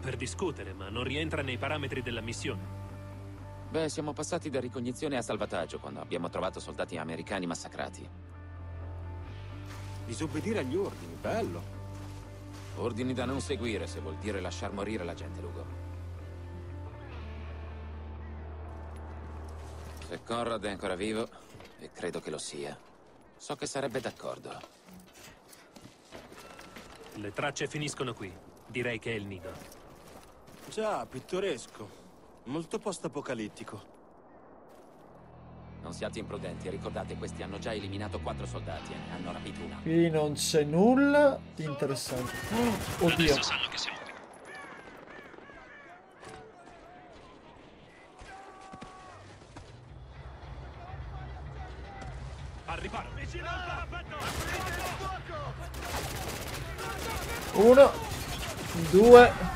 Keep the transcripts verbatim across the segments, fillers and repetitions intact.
per discutere, ma non rientra nei parametri della missione. Beh, siamo passati da ricognizione a salvataggio quando abbiamo trovato soldati americani massacrati. Disobbedire agli ordini, bello. Ordini da non seguire se vuol dire lasciar morire la gente, Lugo. Se Conrad è ancora vivo, e credo che lo sia, so che sarebbe d'accordo. Le tracce finiscono qui. Direi che è il nido. Già, pittoresco. Molto post-apocalittico. Non siate imprudenti, ricordate, questi hanno già eliminato quattro soldati e ne hanno rapito una. Qui non c'è nulla di interessante. Oh, oddio. Adesso sanno che siamo qui. Al riparo. Uno, due.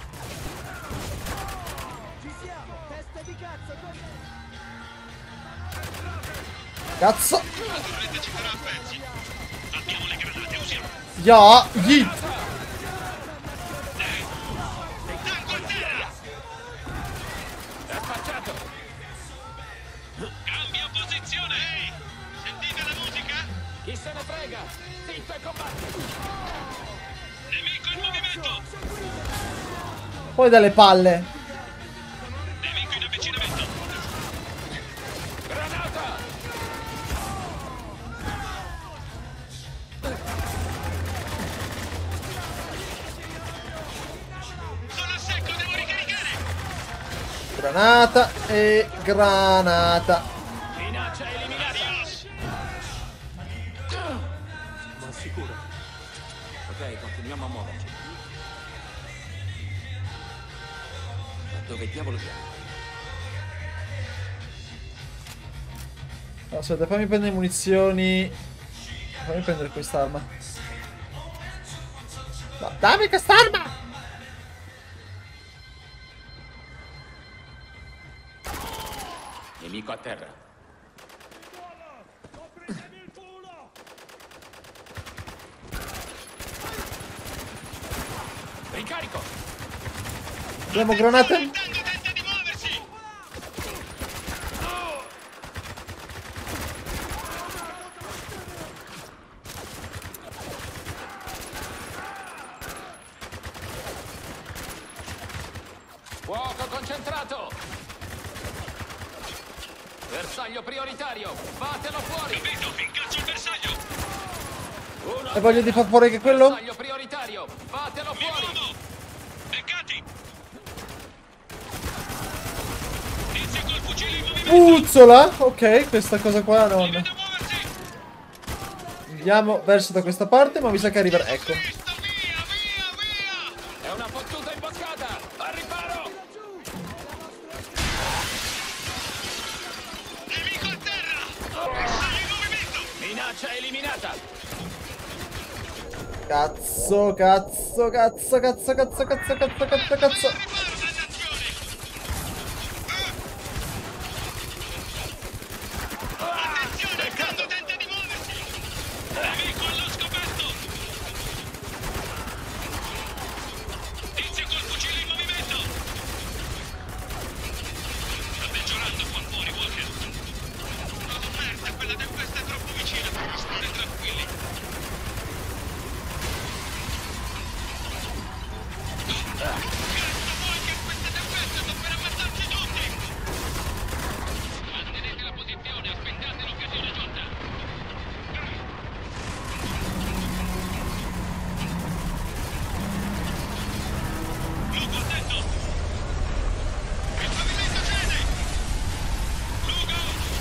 Cazzo! Abbiamo le granate, usiamo. Ya, yeet. Tango a terra! È spacciato! Cambia posizione, ehi! Sentite la musica? Chi se ne frega? Zitto e combatti! Nemico in movimento! Poi dalle palle. Nemico in avvicinamento! Granata! Sono a secco, devo ricaricare! Granata e granata. Minaccia eliminata! Ma sicuro? Ok, continuiamo a muoverci. Ma dove diavolo siamo? Aspetta, fammi prendere munizioni. Fammi prendere quest'arma. Ma dammi quest'arma! Nemico a terra. Ricarico! Abbiamo granate? Tango tenta di muoversi! Fuoco concentrato! Bersaglio prioritario! Fatelo fuori! Capito, incaccio il bersaglio! Uno E voglio di far fuori che quello? bersaglio prioritario! Fatelo Mi fuori! muovo! Beccati! Tizio col fucile in movimento! Puzzola! Ok, questa cosa qua non. Viene da muoversi! Andiamo verso da questa parte, ma mi sa che arriverà. Ecco. Visto, via, via, via! È una fottuta imboscata! Al riparo! Nemico a terra! Bersaglio in movimento! Minaccia eliminata! Cazzo, cazzo, cazzo, cazzo, cazzo, cazzo, cazzo, cazzo, cazzo. Riparo, dannazione! Attenzione, tango tenta di muoversi! Nemico allo scoperto! Tizio col fucile in movimento! Sta peggiorando qua fuori, Walker. Oh merda, quella tempesta è troppo vicina per stare tranquilli. Cazzo, Walker, questa tempesta sta per ammazzarci tutti! Mantenete la posizione, aspettate l'occasione giusta. Lugo, attento! Il pavimento cede! Lugo!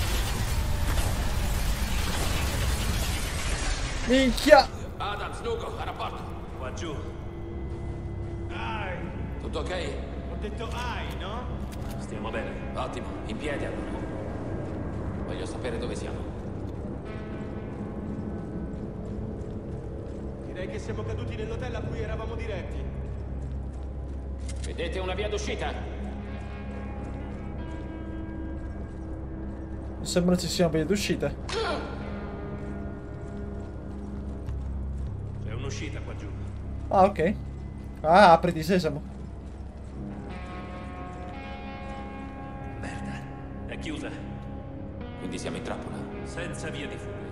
Minchia. Adams, Lugo, a rapporto. Qua giù. Tutto ok? Ho detto ai, no? Stiamo bene. Ottimo, in piedi allora. Voglio sapere dove siamo. Direi che siamo caduti nell'hotel a cui eravamo diretti. Vedete una via d'uscita? Non sembra ci sia una via d'uscita. C'è un'uscita qua giù. Ah, ok. Ah, apri di sesamo. chiusa. Quindi siamo in trappola. Senza via di fuga.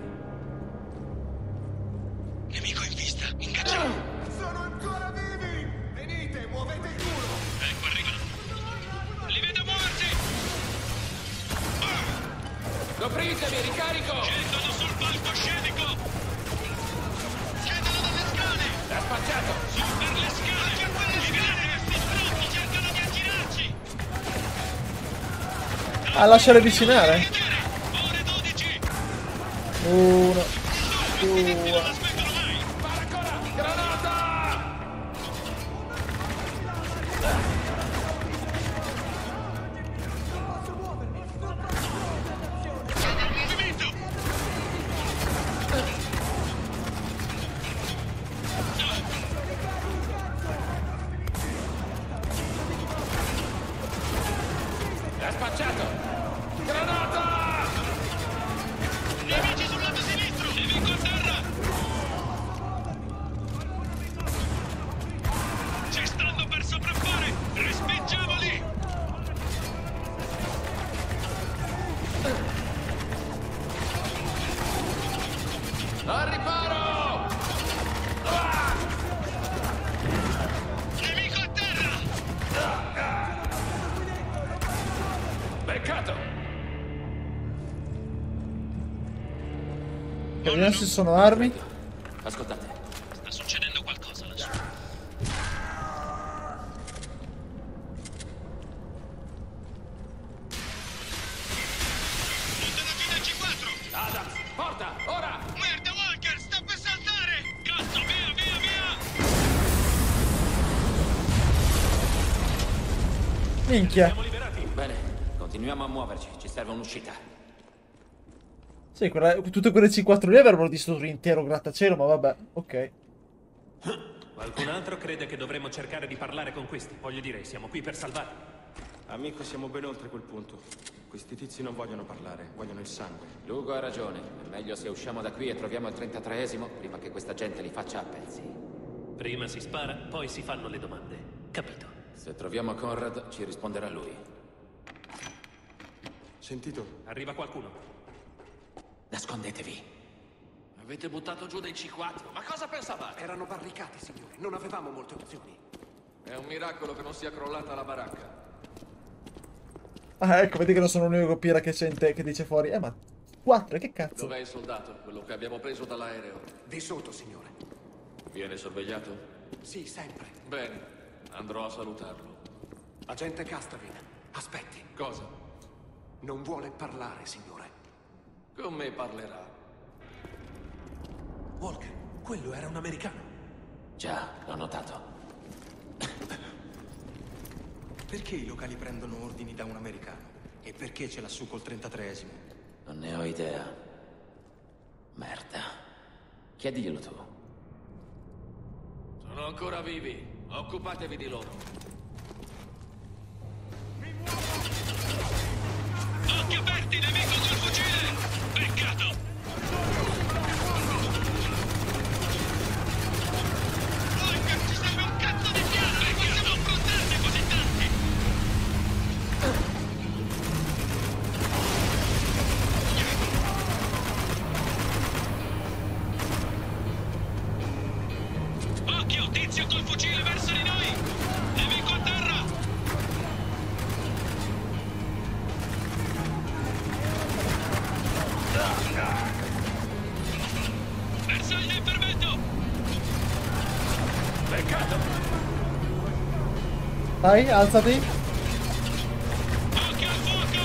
Nemico in vista, ingaggiamo. Sono ancora vivi! Venite, muovete il culo! Ecco, arrivano. Li vedo muoversi! Copritevi, ricarico! Scendono sul palcoscenico! Scendono dalle scale! L'ha spacciato! Su per le scale! Li vedete? Questi stronzi cercano di aggirarci! Ah, lasciare avvicinare. Ore dodici! Uno, Non due. la smettono mai! Spara ancora! Granata! Movimento! L'ha spacciato! Granata! Nemici sul lato sinistro! Nemico a terra! Ci stanno per sopraffare! Respingiamoli! Al riparo! Nemico a terra! Beccato! Vediamo se sono armi. Ascoltate, Sta succedendo qualcosa lassù. Buttano giù del C quattro! Adams, porta, ora! Merda, Walker, sta per saltare! Cazzo, via, via, via! Minchia. Siamo liberati. Bene, continuiamo a muoverci, ci serve un'uscita. Sì, quella- tutte quelle C quattro lì avrebbero distrutto l'intero grattacielo, ma vabbè, ok. Qualcun altro crede che dovremmo cercare di parlare con questi. Voglio dire, siamo qui per salvarli. Amico, siamo ben oltre quel punto. Questi tizi non vogliono parlare, vogliono il sangue. Lugo ha ragione, è meglio se usciamo da qui e troviamo il trentatreesimo prima che questa gente li faccia a pezzi. Prima si spara, poi si fanno le domande. Capito? Se troviamo Conrad, ci risponderà lui. Sentito? Arriva qualcuno. Nascondetevi. Avete buttato giù dei C quattro. Ma cosa pensavate? Erano barricati, signore. Non avevamo molte opzioni. È un miracolo che non sia crollata la baracca. Ah, ecco, vedi che non sono l'unico pira che sente, che dice fuori. Eh, ma quattro, che cazzo? Dov'è il soldato? Quello che abbiamo preso dall'aereo. Di sotto, signore. Viene sorvegliato? Sì, sempre. Bene, andrò a salutarlo. Agente Castavin, aspetti. Cosa? Non vuole parlare, signore. Con me parlerà. Walker, quello era un americano. Già, l'ho notato. Perché i locali prendono ordini da un americano? E perché ce l'ha su col trentatreesimo? Non ne ho idea. Merda. Chiediglielo tu. Sono ancora vivi. Occupatevi di loro. Occhi aperti, nemico col fucile! Peccato! Walker, ci serve un cazzo di piano! Non possiamo affrontarne così tanti! Occhio, tizio col fucile verso di noi! Nemico a terra! Bersaglio in fermento! Beccato! Dai, alzati. Occhio al fuoco!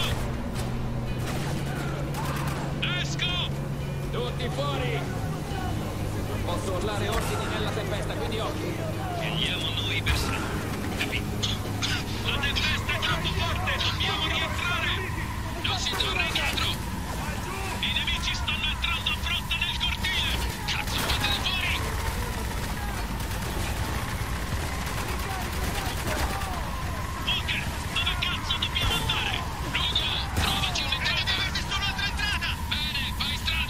Esco! Tutti fuori! Non posso urlare ordini nella tempesta, quindi occhi! Scegliamo noi bersaglio. Capito? La tempesta è troppo forte! Dobbiamo rientrare! Non si torna indietro! I nemici stanno entrando a fronte nel cortile! Cazzo, fateli fuori! Walker, dove cazzo dobbiamo andare? Lugo, trovaci un'entrata! Deve esiste un'altra entrata! Bene, vai in strada!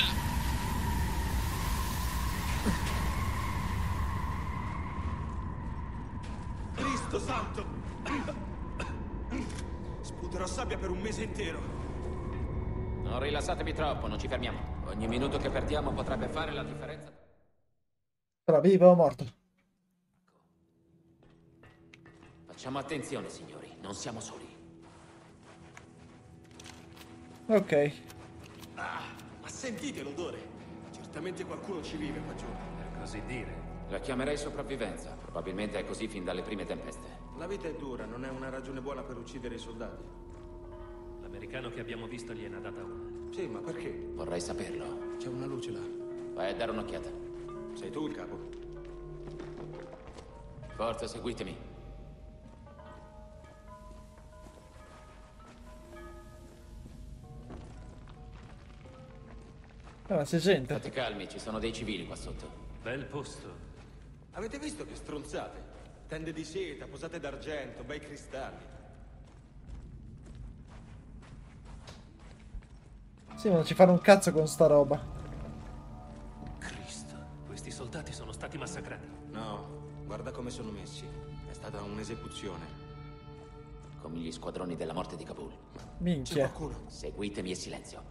Cristo santo! Sputerò sabbia per un mese intero. Non rilassatevi troppo, non ci fermiamo. Ogni minuto che perdiamo potrebbe fare la differenza. Però vivo o morto? Facciamo attenzione, signori, non siamo soli. Ok. Ah, ma sentite l'odore. Certamente qualcuno ci vive qua giù. Per così dire. La chiamerei sopravvivenza. Probabilmente è così fin dalle prime tempeste. La vita è dura, non è una ragione buona per uccidere i soldati. L'americano che abbiamo visto gliene ha data una. Sì, ma perché? Vorrei saperlo. C'è una luce là. Vai a dare un'occhiata. Sei tu il capo? Forza, seguitemi. Ah, c'è gente. State calmi, ci sono dei civili qua sotto. Bel posto. Avete visto che stronzate? Tende di seta, posate d'argento, bei cristalli. Sì, ma non ci fanno un cazzo con sta roba. Cristo, questi soldati sono stati massacrati. No, guarda come sono messi. È stata un'esecuzione. Come gli squadroni della morte di Kabul. C'è Minchia. qualcuno? Seguitemi e silenzio.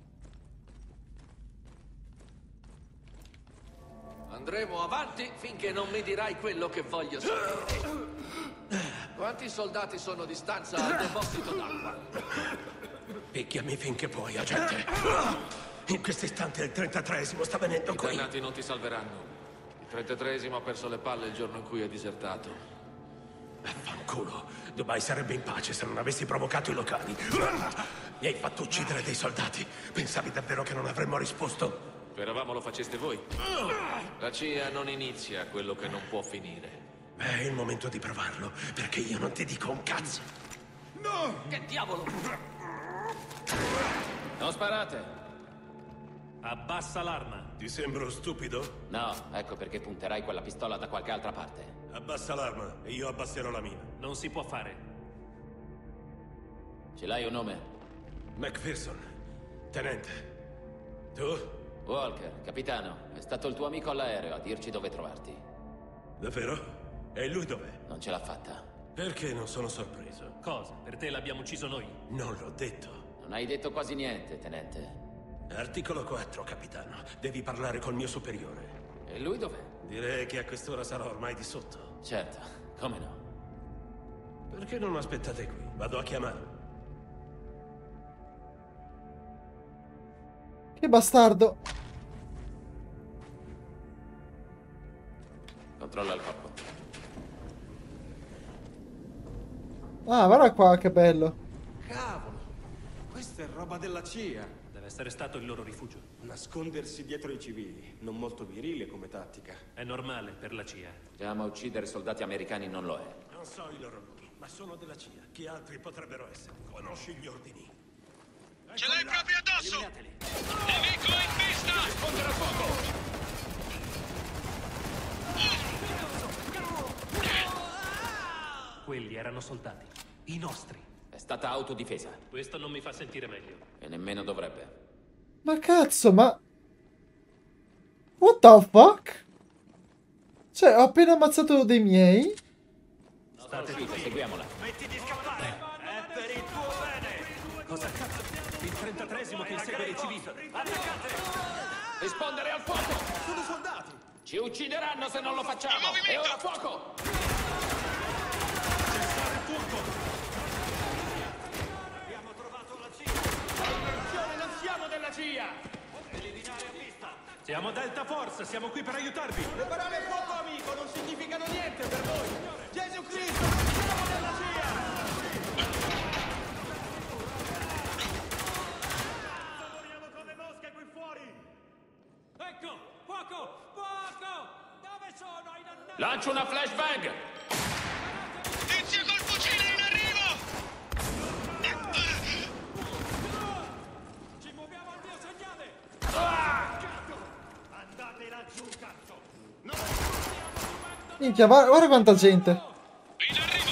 Andremo avanti finché non mi dirai quello che voglio sapere. Quanti soldati sono di stanza al deposito d'acqua? Picchiami finché puoi, agente. In questo istante il trentatreesimo sta venendo I qui. dannati non ti salveranno. Il trentatreesimo ha perso le palle il giorno in cui è disertato. Fanculo. Dubai sarebbe in pace se non avessi provocato i locali. Mi hai fatto uccidere dei soldati. Pensavi davvero che non avremmo risposto? Speravamo lo faceste voi. La C I A non inizia quello che non può finire. È il momento di provarlo, perché io non ti dico un cazzo. Che diavolo? Non sparate! Abbassa l'arma. Ti sembro stupido? No, ecco perché punterai quella pistola da qualche altra parte. Abbassa l'arma e io abbasserò la mia. Non si può fare. Ce l'hai un nome? McPherson, tenente. Tu? Walker, capitano. È stato il tuo amico all'aereo a dirci dove trovarti. Davvero? E lui dov'è? Non ce l'ha fatta. Perché non sono sorpreso? Cosa? Per te l'abbiamo ucciso noi? Non l'ho detto. Non hai detto quasi niente, tenente. Articolo quattro, capitano. Devi parlare col mio superiore. E lui dov'è? Direi che a quest'ora sarà ormai di sotto. Certo, come no? Perché non aspettate qui? Vado a chiamarlo. Che bastardo. Controlla il corpo. Ah, guarda qua, che bello. Cavolo! Questa è roba della C I A. Deve essere stato il loro rifugio. Nascondersi dietro i civili. Non molto virile come tattica. È normale per la C I A. Chiama a uccidere soldati americani non lo è. Non so i loro nomi, ma sono della C I A. Chi altri potrebbero essere? Conosci gli ordini? Ce l'hai proprio addosso! Nemico in vista! Rispondere a fuoco! Quelli erano soldati. I nostri. È stata autodifesa. Questo non mi fa sentire meglio. E nemmeno dovrebbe. Ma cazzo, ma... What the fuck? Cioè, ho appena ammazzato dei miei. State zitti, seguiamola. Cosa cazzo? Il trentatreesimo che insegue i civili. Rispondere al fuoco! Sono soldati! Ci uccideranno se non lo facciamo! E ora fuoco! Cessare il fuoco! Abbiamo trovato la C I A! Attenzione, non siamo della C I A! Eliminare a vista! Siamo Delta Force, siamo qui per aiutarvi. Preparare fuoco, amico, non significano niente per voi! Gesù Cristo, siamo della C I A! Lavoriamo come mosche qui fuori! Ecco! Fuoco! Fuoco! Dove sono i dannati? Lancio una flashbang! Tizio col fucile in arrivo! Ci muoviamo al mio segnale! Andate laggiù, cazzo! Minchia, guarda, guarda quanta gente. In arrivo!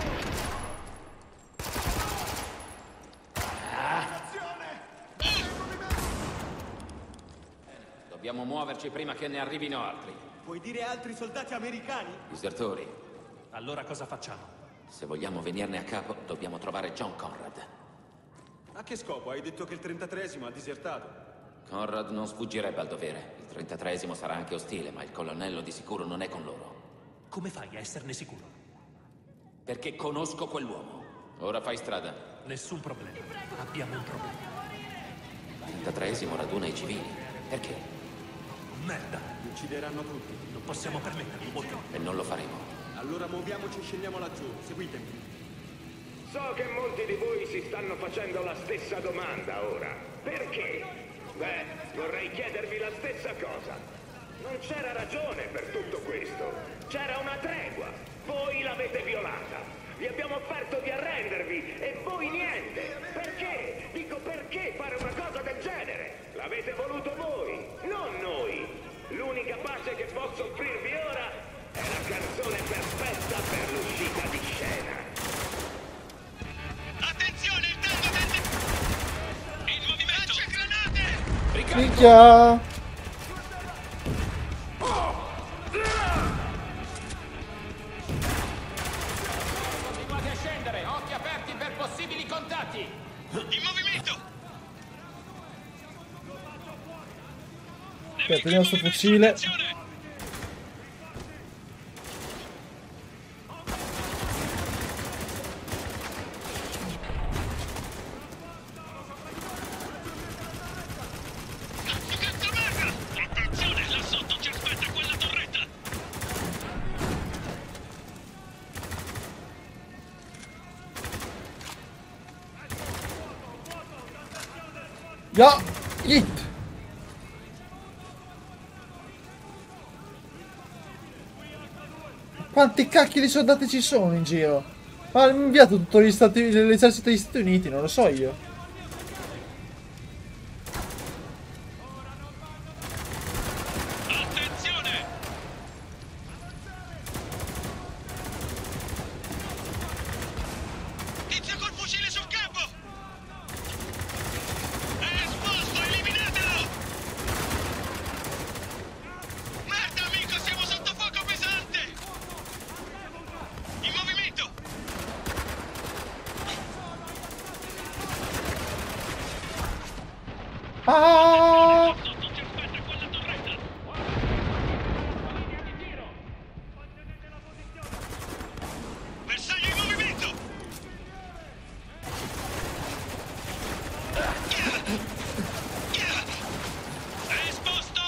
Dobbiamo muoverci prima che ne arrivino altri. Puoi dire altri soldati americani? Disertori, Allora cosa facciamo? se vogliamo venirne a capo, dobbiamo trovare John Conrad. A che scopo? Hai detto che il trentatreesimo ha disertato. Conrad non sfuggirebbe al dovere. Il trentatreesimo sarà anche ostile, ma il colonnello di sicuro non è con loro. Come fai a esserne sicuro? Perché conosco quell'uomo. Ora fai strada. Nessun problema. Abbiamo un problema. Il trentatreesimo raduna i civili. Perché? Merda. Li uccideranno tutti. Non possiamo permetterlo, Walker. E non lo faremo. Allora muoviamoci e scendiamo laggiù. Seguitemi. So che molti di voi si stanno facendo la stessa domanda ora. Perché? Beh, vorrei chiedervi la stessa cosa. Non c'era ragione per tutto questo. C'era una tregua. Voi l'avete violata. Vi abbiamo offerto di arrendervi e voi niente. Perché? Dico perché fare una cosa del genere? L'avete voluto voi, non noi. L'unica pace che posso offrirvi ora è la canzone perfetta per l'uscita di scena. Attenzione, il tango tende... In movimento! C'è granate! Minchia! Continuate a scendere, occhi aperti per possibili contatti. In movimento! Aspetta, prendiamo sto fucile. Attenzione! Cazzo merda! Attenzione, là sotto ci aspetta quella torretta! Ya! It! Quanti cacchi di soldati ci sono in giro? Ma hanno inviato tutto gli stati, l'esercito degli Stati Uniti, non lo so io. Attenzione! Tizio col fucile sul capo! È esposto, eliminatelo! Merda, amico, siamo sotto fuoco pesante! In movimento! Ah! Sotto ci aspetta quella torretta! Bersaglio in movimento! È esposto!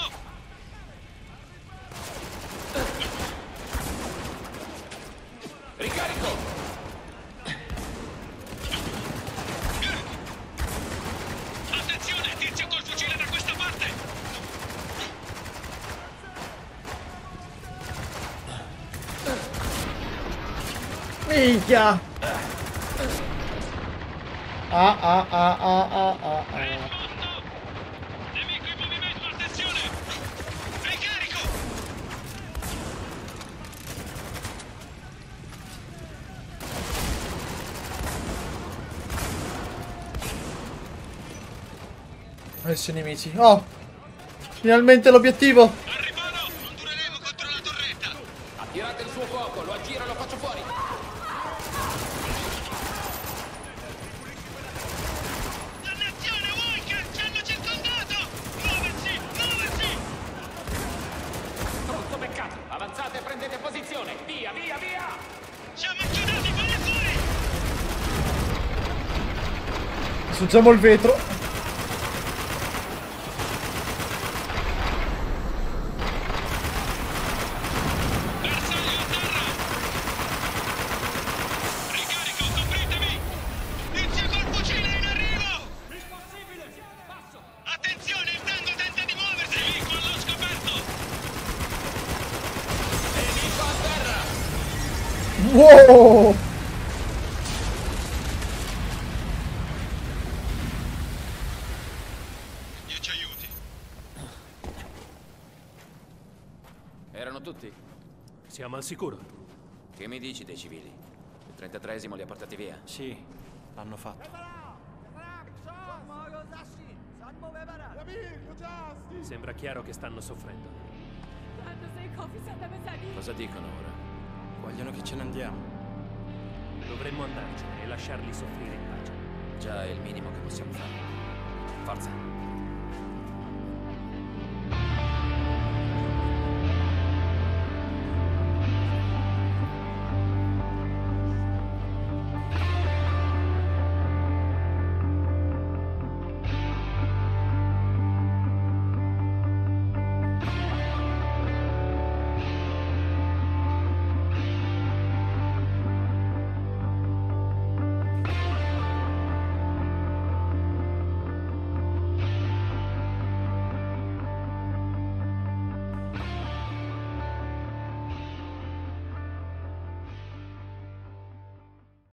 Ricarico! Attenzione, tizio col fucile da questa parte! Minchia! Ah ah ah ah ah ah È ah. esposto! Nemico in movimento, attenzione! Ricarico! Adesso i nemici. Oh! Finalmente l'obiettivo! Arrivano! Non dureremo contro la torretta! Attirate il suo fuoco, lo aggiro e lo faccio fuori. Dannazione, Walker! Ci hanno circondato! Muoversi! Muoversi! Brutto peccato. Avanzate e prendete posizione. Via, via, via! Siamo inchiodati, falli fuori! Distruggiamo il vetro. Bersaglio a terra! Ricarico, copritemi! Tizio col fucile in arrivo! Impossibile! Passo! Attenzione, il tango tenta di muoversi! Nemico allo scoperto! Nemico a terra! Wow! Dio ci aiuti! Erano tutti? Siamo al sicuro. Che mi dici dei civili? Il trentatreesimo li ha portati via. Sì, l'hanno fatto. Sembra chiaro che stanno soffrendo. Cosa dicono ora? Vogliono che ce ne andiamo. Dovremmo andarcene e lasciarli soffrire in pace. già è il minimo che possiamo fare. Forza!